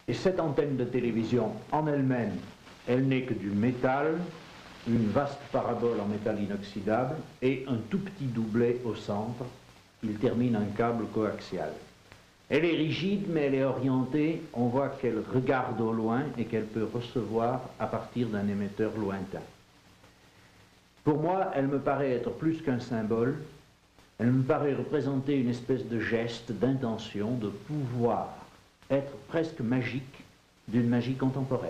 Et cette antenne de télévision, en elle-même, elle n'est que du métal, une vaste parabole en métal inoxydable et un tout petit doublet au centre. Il termine un câble coaxial. Elle est rigide, mais elle est orientée. On voit qu'elle regarde au loin et qu'elle peut recevoir à partir d'un émetteur lointain. Pour moi, elle me paraît être plus qu'un symbole. Elle me paraît représenter une espèce de geste, d'intention, de pouvoir, être presque magique, d'une magie contemporaine.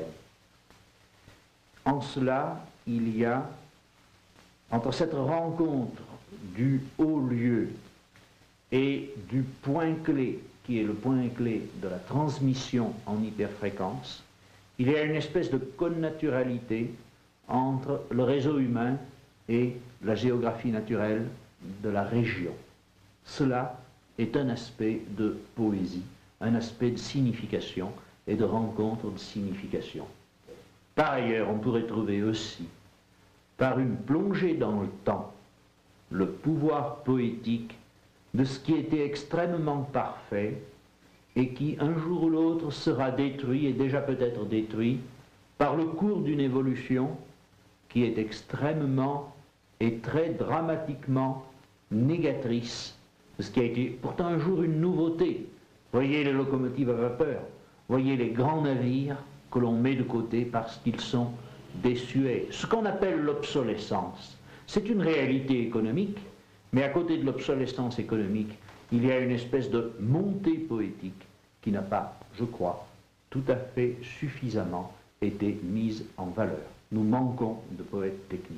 En cela, il y a, entre cette rencontre du haut lieu et du point clé, qui est le point clé de la transmission en hyperfréquence, il y a une espèce de connaturalité entre le réseau humain et la géographie naturelle de la région. Cela est un aspect de poésie, un aspect de signification et de rencontre de signification. Par ailleurs, on pourrait trouver aussi, par une plongée dans le temps, le pouvoir poétique de ce qui était extrêmement parfait et qui, un jour ou l'autre, sera détruit, et déjà peut-être détruit, par le cours d'une évolution qui est extrêmement et très dramatiquement négatrice de ce qui a été pourtant un jour une nouveauté. Voyez les locomotives à vapeur, voyez les grands navires que l'on met de côté parce qu'ils sont désuets. Ce qu'on appelle l'obsolescence, c'est une réalité économique, mais à côté de l'obsolescence économique, il y a une espèce de montée poétique qui n'a pas, je crois, tout à fait suffisamment été mise en valeur. Nous manquons de poètes techniques.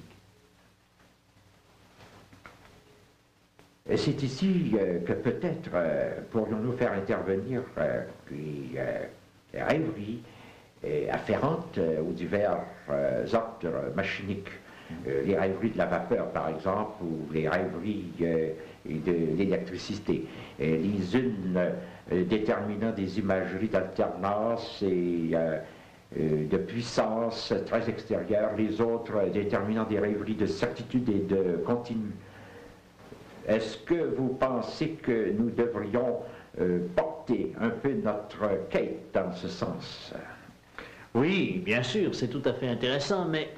Et c'est ici que peut-être pourrions-nous faire intervenir les rêveries afférentes aux divers ordres machiniques. Les rêveries de la vapeur, par exemple, ou les rêveries de l'électricité. Les unes déterminant des imageries d'alternance et de puissance très extérieure, les autres déterminant des rêveries de certitude et de continu. Est-ce que vous pensez que nous devrions porter un peu notre quête dans ce sens? Oui, bien sûr, c'est tout à fait intéressant, mais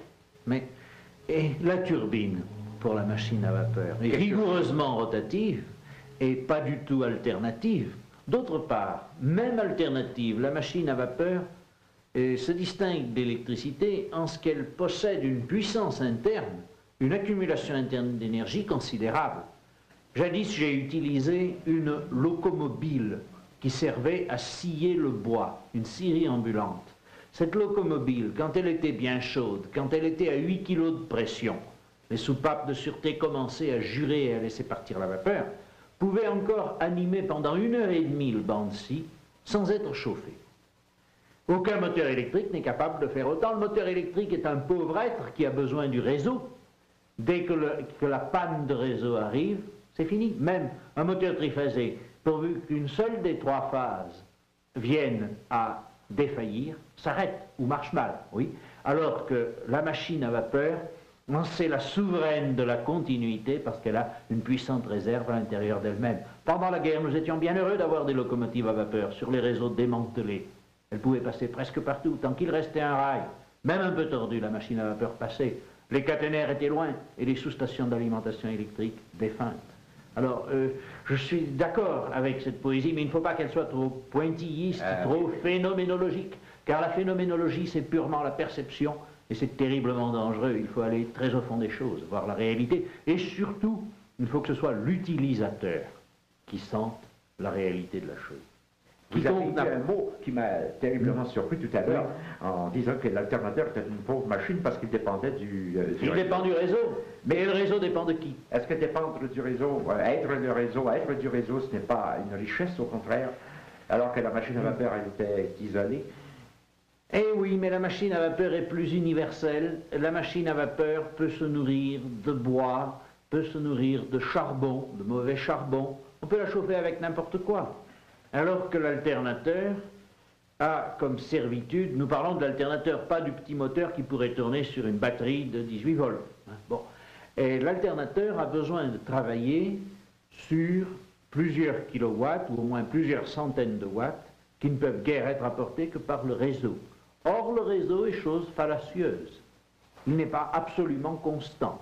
et la turbine pour la machine à vapeur est rigoureusement rotative et pas du tout alternative. D'autre part, même alternative, la machine à vapeur se distingue d'électricité en ce qu'elle possède une puissance interne, une accumulation interne d'énergie considérable. Jadis, j'ai utilisé une locomobile qui servait à scier le bois, une scierie ambulante. Cette locomobile, quand elle était bien chaude, quand elle était à 8 kg de pression, les soupapes de sûreté commençaient à jurer et à laisser partir la vapeur, pouvait encore animer pendant 1h30 le banc de scie sans être chauffé. Aucun moteur électrique n'est capable de faire autant. Le moteur électrique est un pauvre être qui a besoin du réseau. Dès que la panne de réseau arrive, c'est fini. Même un moteur triphasé, pourvu qu'une seule des 3 phases vienne à défaillir, s'arrête ou marche mal, oui. Alors que la machine à vapeur, c'est la souveraine de la continuité parce qu'elle a une puissante réserve à l'intérieur d'elle-même. Pendant la guerre, nous étions bien heureux d'avoir des locomotives à vapeur sur les réseaux démantelés. Elles pouvaient passer presque partout, tant qu'il restait un rail, même un peu tordu, la machine à vapeur passait. Les caténaires étaient loin et les sous-stations d'alimentation électrique défuntes. Alors, je suis d'accord avec cette poésie, mais il ne faut pas qu'elle soit trop pointilliste, trop phénoménologique, car la phénoménologie, c'est purement la perception, et c'est terriblement dangereux. Il faut aller très au fond des choses, voir la réalité, et surtout, il faut que ce soit l'utilisateur qui sente la réalité de la chose. Vous avez dit un mot qui m'a terriblement surpris tout à l'heure, en disant que l'alternateur était une pauvre machine parce qu'il dépendait du il dépend du réseau. Mais le réseau dépend de qui? Est-ce que dépendre du réseau, être du réseau, ce n'est pas une richesse, au contraire, alors que la machine à vapeur, elle était isolée? Eh oui, mais la machine à vapeur est plus universelle. La machine à vapeur peut se nourrir de bois, peut se nourrir de charbon, de mauvais charbon. On peut la chauffer avec n'importe quoi. Alors que l'alternateur a comme servitude, nous parlons de l'alternateur, pas du petit moteur qui pourrait tourner sur une batterie de 18 volts. Bon. Et l'alternateur a besoin de travailler sur plusieurs kilowatts, ou au moins plusieurs centaines de watts, qui ne peuvent guère être apportés que par le réseau. Or, le réseau est chose fallacieuse. Il n'est pas absolument constant.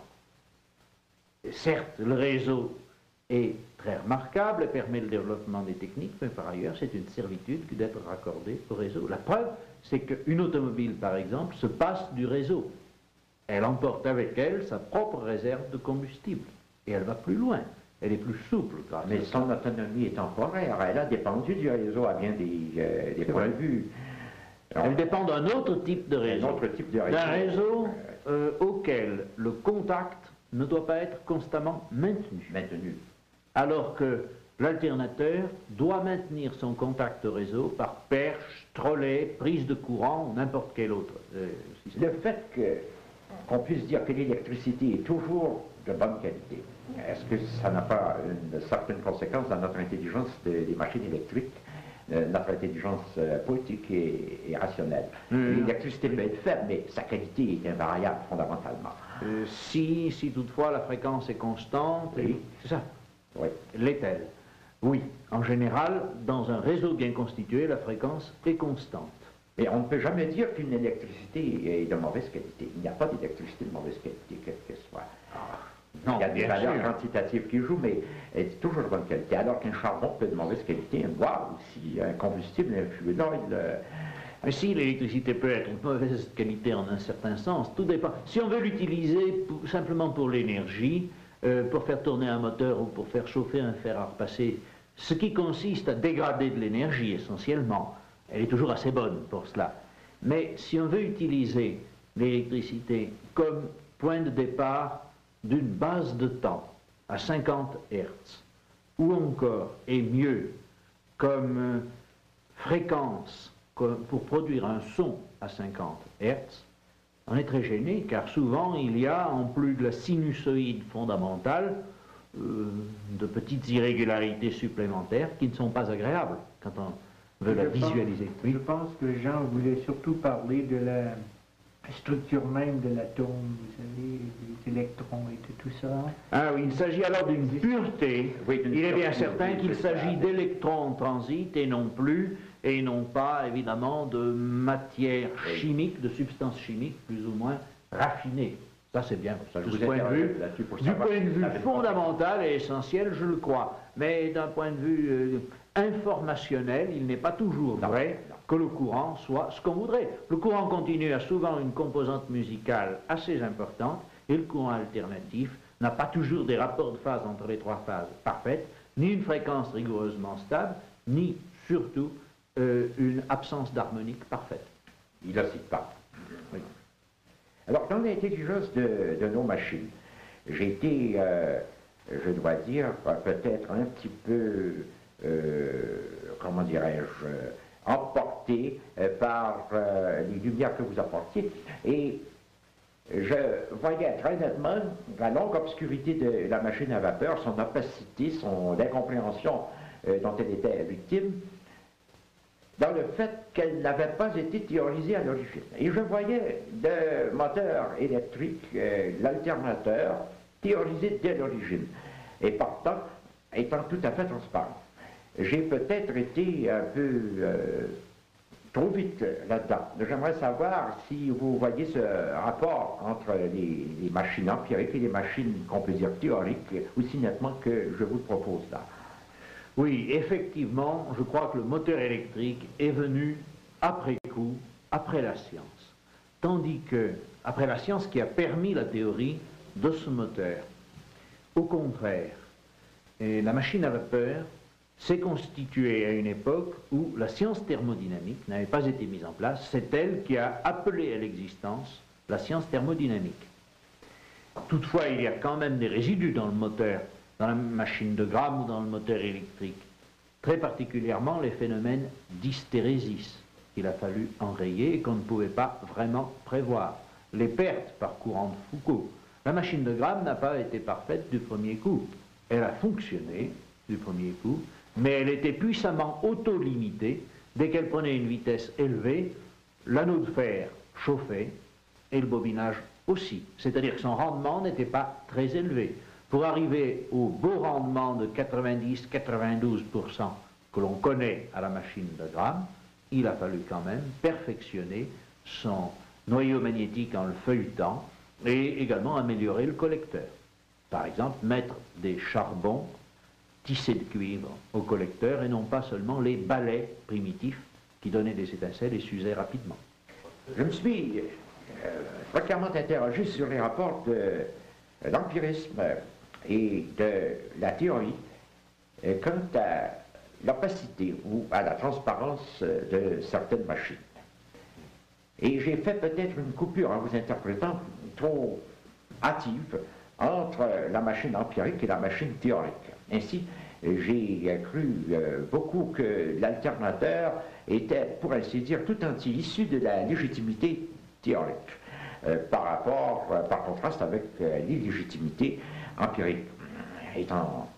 Et certes, le réseau est très remarquable et permet le développement des techniques, mais par ailleurs, c'est une servitude que d'être raccordé au réseau. La preuve, c'est qu'une automobile, par exemple, se passe du réseau. Elle emporte avec elle sa propre réserve de combustible. Et elle va plus loin. Elle est plus souple grâce à ça. Mais son autonomie est temporaire. Elle a dépendu du réseau à bien des points de vue. Elle dépend d'un autre type de réseau. D'un réseau auquel le contact ne doit pas être constamment maintenu. Alors que l'alternateur doit maintenir son contact au réseau par perche, trolley, prise de courant ou n'importe quel autre système. Le fait qu'on puisse dire que l'électricité est toujours de bonne qualité, est-ce que ça n'a pas une certaine conséquence dans notre intelligence des machines électriques, notre intelligence poétique et rationnelle? L'électricité peut être faible, mais sa qualité est invariable fondamentalement. Si toutefois la fréquence est constante, oui. C'est ça. Oui. L'est-elle? Oui. En général, dans un réseau bien constitué, la fréquence est constante. Mais on ne peut jamais dire qu'une électricité est de mauvaise qualité. Il n'y a pas d'électricité de mauvaise qualité, quelle qu'elle soit. Non, il y a des valeurs quantitatives qui jouent, mais elle est toujours de bonne qualité. Alors qu'un charbon peut être de mauvaise qualité, un bois aussi, un combustible, un fluide. Mais si l'électricité peut être de mauvaise qualité en un certain sens, tout dépend. Si on veut l'utiliser simplement pour l'énergie, pour faire tourner un moteur ou pour faire chauffer un fer à repasser, ce qui consiste à dégrader de l'énergie essentiellement, elle est toujours assez bonne pour cela. Mais si on veut utiliser l'électricité comme point de départ d'une base de temps à 50 Hz, ou encore, et mieux, comme fréquence pour produire un son à 50 Hz, on est très gêné, car souvent il y a, en plus de la sinusoïde fondamentale, de petites irrégularités supplémentaires qui ne sont pas agréables quand on veut la visualiser. Oui. Je pense que Jean voulait surtout parler de la structure même de l'atome, vous savez, les électrons et tout ça. Ah oui, il s'agit alors d'une pureté. Oui, il est bien certain qu'il s'agit d'électrons en transit et non pas évidemment de matière chimique, de substances chimiques plus ou moins raffinées. Ça c'est bien, du point de vue fondamental et essentiel, je le crois. Mais d'un point de vue informationnel, il n'est pas toujours vrai que le courant soit ce qu'on voudrait. Le courant continu a souvent une composante musicale assez importante et le courant alternatif n'a pas toujours des rapports de phase entre les trois phases parfaites, ni une fréquence rigoureusement stable, ni surtout une absence d'harmonique parfaite. Il ne cite pas. Oui. Alors, dans l'intelligence de nos machines, j'ai été, je dois dire, peut-être un petit peu, comment dirais-je, emporté par les lumières que vous apportiez. Et je voyais très nettement la longue obscurité de la machine à vapeur, son opacité, son incompréhension dont elle était victime, dans le fait qu'elle n'avait pas été théorisée à l'origine. Et je voyais le moteur électrique, l'alternateur, théorisé dès l'origine, et pourtant étant tout à fait transparent. J'ai peut-être été un peu trop vite là-dedans. J'aimerais savoir si vous voyez ce rapport entre les machines empiriques et les machines qu'on peut dire théoriques aussi nettement que je vous le propose là. Oui, effectivement, je crois que le moteur électrique est venu après coup, après la science. Tandis que, après la science qui a permis la théorie de ce moteur, au contraire, la machine à vapeur s'est constituée à une époque où la science thermodynamique n'avait pas été mise en place. C'est elle qui a appelé à l'existence la science thermodynamique. Toutefois, il y a quand même des résidus dans le moteur, dans la machine de Gramme ou dans le moteur électrique. Très particulièrement les phénomènes d'hystérésis qu'il a fallu enrayer et qu'on ne pouvait pas vraiment prévoir. Les pertes par courant de Foucault. La machine de Gramme n'a pas été parfaite du premier coup. Elle a fonctionné du premier coup, mais elle était puissamment auto-limitée. Dès qu'elle prenait une vitesse élevée, l'anneau de fer chauffait et le bobinage aussi. C'est-à-dire que son rendement n'était pas très élevé. Pour arriver au beau rendement de 90-92% que l'on connaît à la machine de Gramme, il a fallu quand même perfectionner son noyau magnétique en le feuilletant et également améliorer le collecteur. Par exemple, mettre des charbons tissés de cuivre au collecteur et non pas seulement les balais primitifs qui donnaient des étincelles et s'usaient rapidement. Je me suis fréquemment interrogé sur les rapports de l'empirisme et de la théorie quant à l'opacité ou à la transparence de certaines machines. Et j'ai fait peut-être une coupure en vous interprétant trop hâtive entre la machine empirique et la machine théorique. Ainsi, j'ai cru beaucoup que l'alternateur était, pour ainsi dire, tout entier issu de la légitimité théorique, par contraste avec l'illégitimité empirique, étant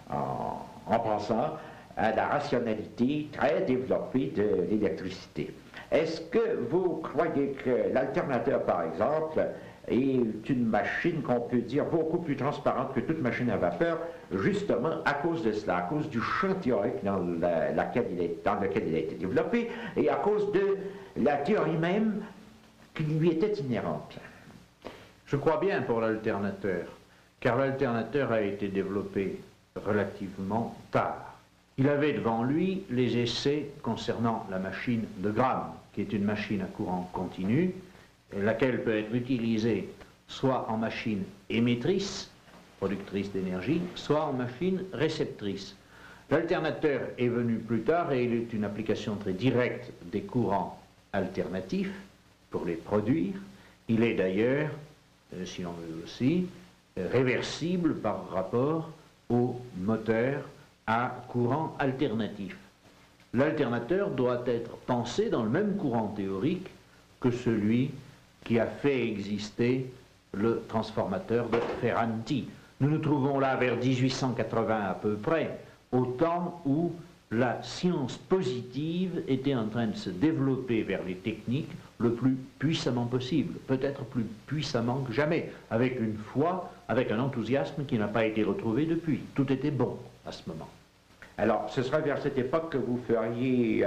en pensant à la rationalité très développée de l'électricité. Est-ce que vous croyez que l'alternateur, par exemple, est une machine qu'on peut dire beaucoup plus transparente que toute machine à vapeur, justement à cause de cela, à cause du champ théorique dans lequel il a été développé, et à cause de la théorie même qui lui était inhérente? Je crois bien pour l'alternateur, car l'alternateur a été développé relativement tard. Il avait devant lui les essais concernant la machine de Gramme, qui est une machine à courant continu, laquelle peut être utilisée soit en machine émettrice, productrice d'énergie, soit en machine réceptrice. L'alternateur est venu plus tard et il est une application très directe des courants alternatifs pour les produire. Il est d'ailleurs, si l'on veut aussi, réversible par rapport au moteur à courant alternatif. L'alternateur doit être pensé dans le même courant théorique que celui qui a fait exister le transformateur de Ferranti. Nous nous trouvons là vers 1880 à peu près, au temps où la science positive était en train de se développer vers les techniques le plus puissamment possible, peut-être plus puissamment que jamais, avec une foi, avec un enthousiasme qui n'a pas été retrouvé depuis. Tout était bon à ce moment. Alors, ce sera vers cette époque que vous feriez,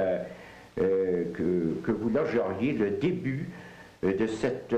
que vous logeriez le début de cette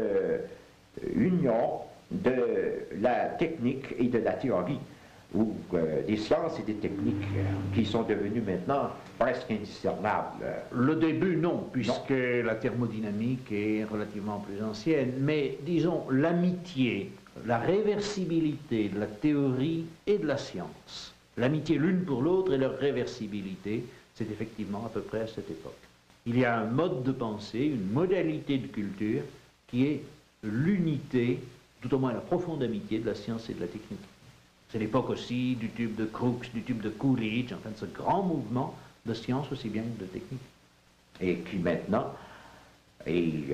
union de la technique et de la théorie, ou des sciences et des techniques qui sont devenues maintenant presque indiscernables. Le début, non, puisque la thermodynamique est relativement plus ancienne, mais disons l'amitié, la réversibilité de la théorie et de la science. L'amitié l'une pour l'autre et leur réversibilité, c'est effectivement à peu près à cette époque. Il y a un mode de pensée, une modalité de culture qui est l'unité, tout au moins la profonde amitié de la science et de la technique. C'est l'époque aussi du tube de Crookes, du tube de Coolidge, enfin de ce grand mouvement de science aussi bien que de technique. Et qui maintenant est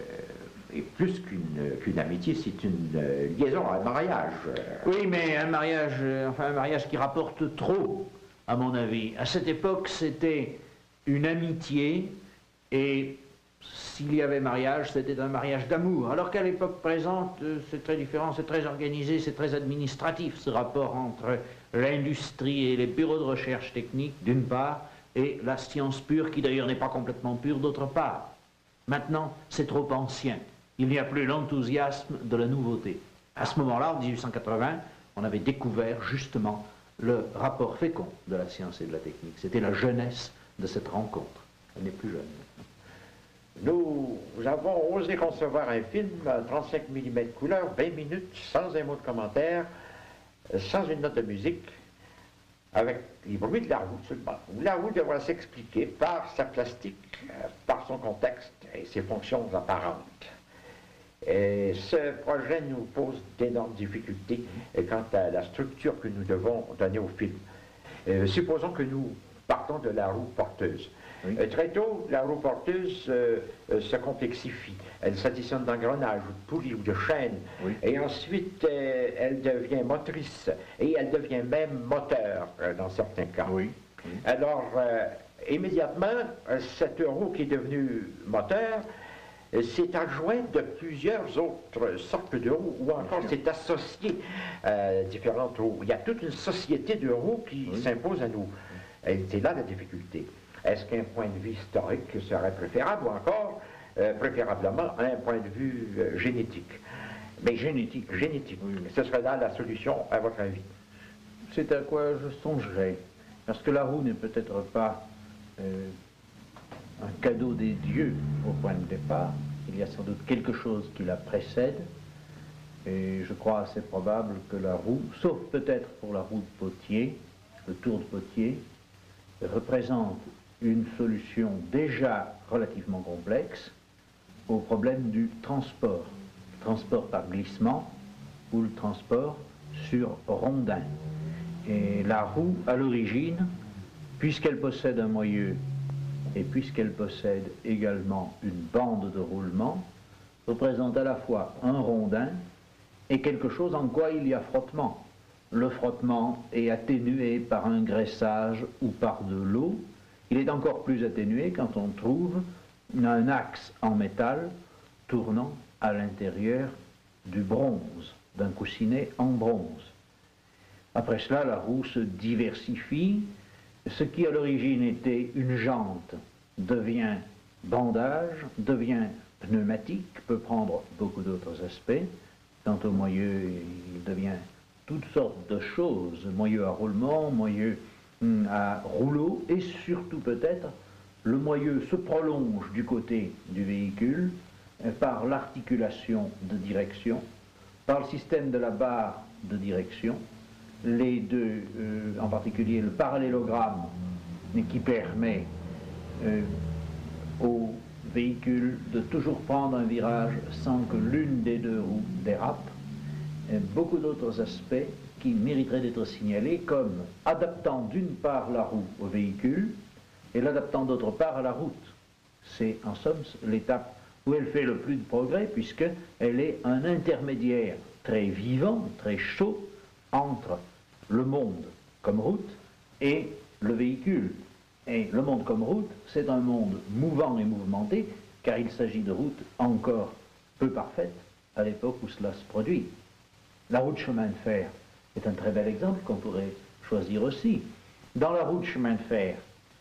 plus qu'une amitié, c'est une liaison, un mariage. Oui, mais un mariage qui rapporte trop, à mon avis. À cette époque, c'était une amitié, et s'il y avait mariage, c'était un mariage d'amour. Alors qu'à l'époque présente, c'est très différent, c'est très organisé, c'est très administratif, ce rapport entre l'industrie et les bureaux de recherche technique, d'une part, et la science pure, qui d'ailleurs n'est pas complètement pure, d'autre part. Maintenant, c'est trop ancien. Il n'y a plus l'enthousiasme de la nouveauté. À ce moment-là, en 1880, on avait découvert justement le rapport fécond de la science et de la technique. C'était la jeunesse de cette rencontre. Elle n'est plus jeune. Nous avons osé concevoir un film à 35 mm couleur, 20 minutes, sans un mot de commentaire, sans une note de musique, avec les bruits de la roue seulement. La roue devra s'expliquer par sa plastique, par son contexte et ses fonctions apparentes. Et ce projet nous pose d'énormes difficultés quant à la structure que nous devons donner au film. Supposons que nous partons de la roue porteuse. Oui. Très tôt, la roue porteuse se complexifie. Elle s'additionne d'engrenages, ou de poulies ou de chaînes. Oui. Et ensuite, elle devient motrice. Et elle devient même moteur, dans certains cas. Oui. Oui. Alors, immédiatement, cette roue qui est devenue moteur s'est adjointe de plusieurs autres sortes de roues, ou encore s'est associée à différentes roues. Il y a toute une société de roues qui s'impose à nous. Et c'est là la difficulté. Est-ce qu'un point de vue historique serait préférable ou encore, préférablement, un point de vue génétique? Mais génétique, oui. Ce serait là la solution, à votre avis? C'est à quoi je songerais. Parce que la roue n'est peut-être pas un cadeau des dieux au point de départ. Il y a sans doute quelque chose qui la précède. Et je crois assez probable que la roue, sauf peut-être pour la roue de Potier, le tour de Potier, représente une solution déjà relativement complexe au problème du transport. Le transport par glissement ou le transport sur rondin. Et la roue, à l'origine, puisqu'elle possède un moyeu et puisqu'elle possède également une bande de roulement, représente à la fois un rondin et quelque chose en quoi il y a frottement. Le frottement est atténué par un graissage ou par de l'eau. Il est encore plus atténué quand on trouve un axe en métal tournant à l'intérieur du bronze, d'un coussinet en bronze. Après cela, la roue se diversifie. Ce qui à l'origine était une jante devient bandage, devient pneumatique, peut prendre beaucoup d'autres aspects. Quant au moyeu, il devient toutes sortes de choses, moyeu à roulement, moyeu à rouleau, et surtout peut-être, le moyeu se prolonge du côté du véhicule par l'articulation de direction, par le système de la barre de direction, les deux, en particulier le parallélogramme, qui permet au véhicule de toujours prendre un virage sans que l'une des deux roues dérape, et beaucoup d'autres aspects qui mériteraient d'être signalés comme adaptant d'une part la roue au véhicule et l'adaptant d'autre part à la route. C'est en somme l'étape où elle fait le plus de progrès puisqu'elle est un intermédiaire très vivant, très chaud entre le monde comme route et le véhicule. Et le monde comme route, c'est un monde mouvant et mouvementé, car il s'agit de routes encore peu parfaites à l'époque où cela se produit. La roue de chemin de fer est un très bel exemple qu'on pourrait choisir aussi. Dans la roue de chemin de fer,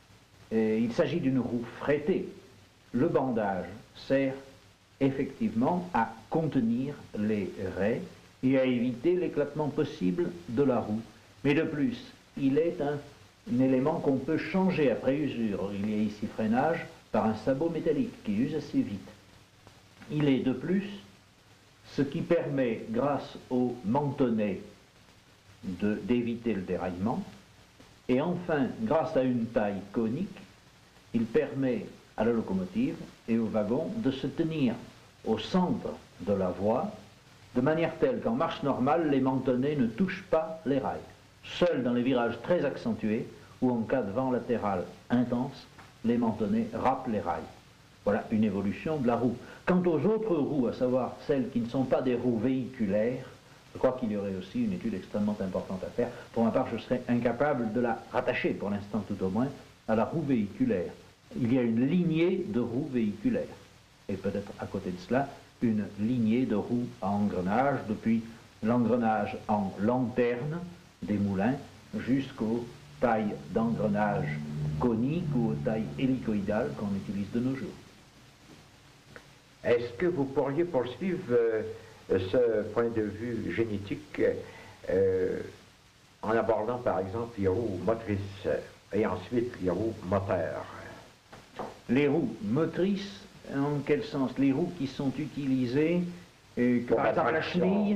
il s'agit d'une roue frettée. Le bandage sert effectivement à contenir les raies et à éviter l'éclatement possible de la roue. Mais de plus, il est un élément qu'on peut changer après usure. Il y a ici freinage par un sabot métallique qui use assez vite. Il est de plus ce qui permet, grâce au mantonnet, d'éviter le déraillement. Et enfin, grâce à une taille conique, il permet à la locomotive et au wagon de se tenir au centre de la voie, de manière telle qu'en marche normale, les mantonnets ne touchent pas les rails. Seuls dans les virages très accentués ou en cas de vent latéral intense, les mantonnets râpent les rails. Voilà une évolution de la roue. Quant aux autres roues, à savoir celles qui ne sont pas des roues véhiculaires, je crois qu'il y aurait aussi une étude extrêmement importante à faire. Pour ma part, je serais incapable de la rattacher, pour l'instant tout au moins, à la roue véhiculaire. Il y a une lignée de roues véhiculaires. Et peut-être à côté de cela, une lignée de roues à engrenage, depuis l'engrenage en lanterne des moulins jusqu'aux tailles d'engrenage coniques ou aux tailles hélicoïdales qu'on utilise de nos jours. Est-ce que vous pourriez poursuivre ce point de vue génétique en abordant par exemple les roues motrices et ensuite les roues moteurs? Les roues motrices, en quel sens? Les roues qui sont utilisées, par exemple la chenille,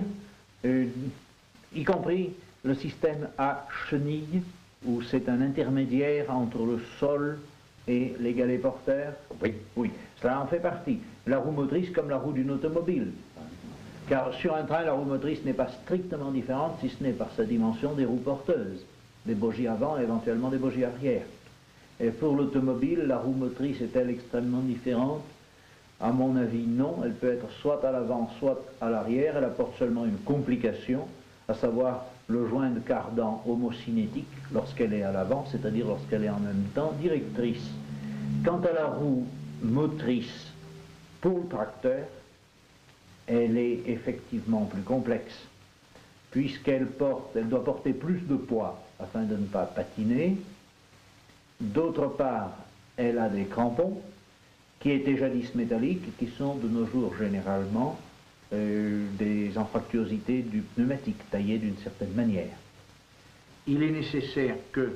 y compris le système à chenille, où c'est un intermédiaire entre le sol et les galets porteurs. Oui. Oui, cela en fait partie. La roue motrice comme la roue d'une automobile. Car sur un train, la roue motrice n'est pas strictement différente, si ce n'est par sa dimension des roues porteuses, des bogies avant et éventuellement des bogies arrière. Et pour l'automobile, la roue motrice est-elle extrêmement différente? À mon avis, non. Elle peut être soit à l'avant, soit à l'arrière. Elle apporte seulement une complication, à savoir le joint de cardan homocinétique lorsqu'elle est à l'avant, c'est-à-dire lorsqu'elle est en même temps directrice. Quant à la roue motrice pour le tracteur, elle est effectivement plus complexe, puisqu'elle doit porter plus de poids afin de ne pas patiner, D'autre part, elle a des crampons qui étaient jadis métalliques et qui sont de nos jours généralement des anfractuosités du pneumatique, taillées d'une certaine manière. Il est nécessaire que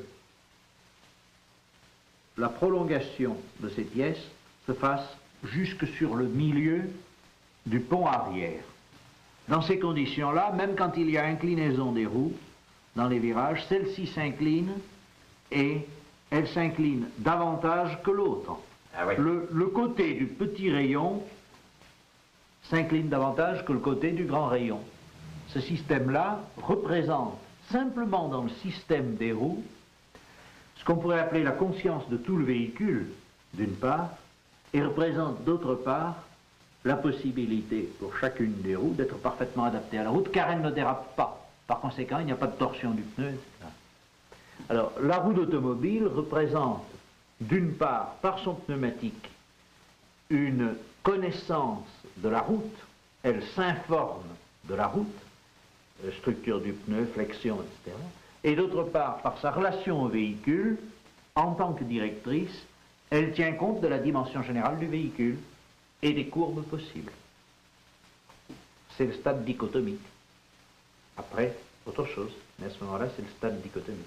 la prolongation de ces pièces se fasse jusque sur le milieu du pont arrière. Dans ces conditions-là, même quand il y a inclinaison des roues dans les virages, celle-ci s'incline et elle s'incline davantage que l'autre. Ah oui. Le côté du petit rayon s'incline davantage que le côté du grand rayon. Ce système-là représente simplement dans le système des roues ce qu'on pourrait appeler la conscience de tout le véhicule, d'une part, et représente d'autre part la possibilité pour chacune des roues d'être parfaitement adaptée à la route, car elle ne dérape pas. Par conséquent, il n'y a pas de torsion du pneu, etc. Alors, la roue d'automobile représente, d'une part, par son pneumatique, une connaissance de la route, elle s'informe de la route, structure du pneu, flexion, etc. Et d'autre part, par sa relation au véhicule, en tant que directrice, elle tient compte de la dimension générale du véhicule et des courbes possibles. C'est le stade dichotomique. Après, autre chose, mais à ce moment-là, c'est le stade dichotomique.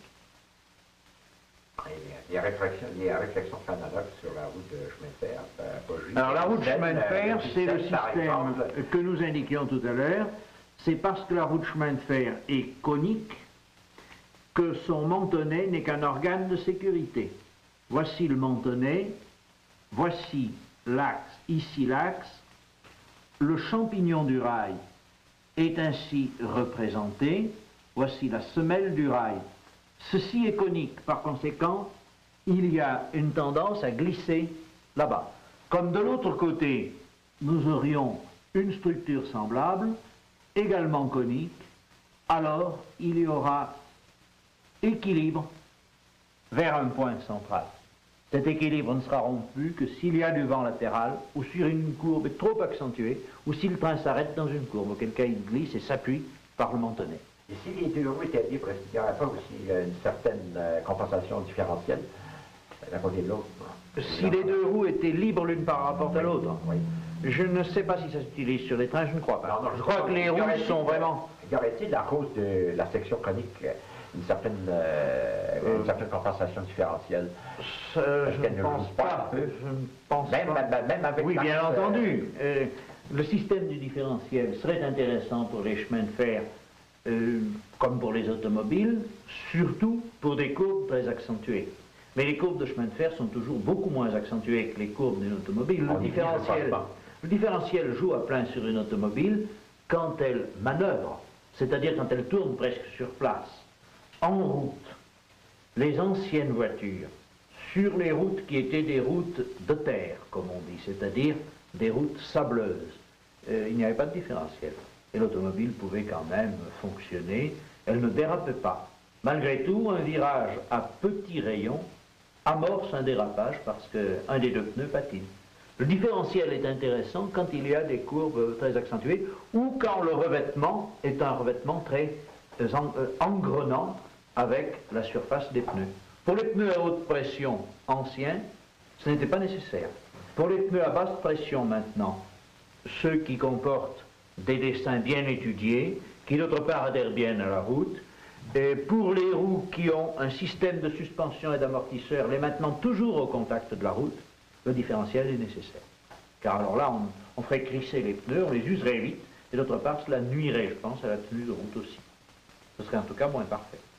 Il y a réflexion analogue sur la route de chemin de fer. Alors la route de chemin de fer, c'est le système que nous indiquions tout à l'heure. C'est parce que la route de chemin de fer est conique que son mantonnet n'est qu'un organe de sécurité. Voici le mantonnet, voici l'axe, ici l'axe. Le champignon du rail est ainsi représenté. Voici la semelle du rail. Ceci est conique, par conséquent, il y a une tendance à glisser là-bas. Comme de l'autre côté, nous aurions une structure semblable, également conique, alors il y aura équilibre vers un point central. Cet équilibre ne sera rompu que s'il y a du vent latéral, ou sur une courbe trop accentuée, ou si le train s'arrête dans une courbe, auquel cas il glisse et s'appuie par le mantonnet. Et si les deux roues étaient libres, est-ce qu'il n'y aurait pas aussi une certaine compensation différentielle d'un côté de l'autre? Si les deux roues étaient libres l'une par rapport à l'autre, oui. Je ne sais pas si ça s'utilise sur les trains, je ne crois pas. Non, je crois que les roues sont vraiment... Y aurait-il, à cause de la section chronique, une certaine compensation différentielle? Je ne pense pas. Je ne pense pas. Même avec oui, bien entendu. Le système du différentiel serait intéressant pour les chemins de fer, comme pour les automobiles, surtout pour des courbes très accentuées. Mais les courbes de chemin de fer sont toujours beaucoup moins accentuées que les courbes d'une automobile. Le différentiel joue à plein sur une automobile quand elle manœuvre, c'est-à-dire quand elle tourne presque sur place. En route, les anciennes voitures, sur les routes qui étaient des routes de terre, comme on dit, c'est-à-dire des routes sableuses, il n'y avait pas de différentiel. Et l'automobile pouvait quand même fonctionner, elle ne dérapait pas. Malgré tout, un virage à petit rayon amorce un dérapage parce qu'un des deux pneus patine. Le différentiel est intéressant quand il y a des courbes très accentuées ou quand le revêtement est un revêtement très engrenant avec la surface des pneus. Pour les pneus à haute pression anciens, ce n'était pas nécessaire. Pour les pneus à basse pression maintenant, ceux qui comportent des dessins bien étudiés, qui d'autre part adhèrent bien à la route, et pour les roues qui ont un système de suspension et d'amortisseur, les maintenant toujours au contact de la route, le différentiel est nécessaire. Car alors là, on ferait crisser les pneus, on les userait vite, et d'autre part, cela nuirait, je pense, à la tenue de route aussi. Ce serait en tout cas moins parfait.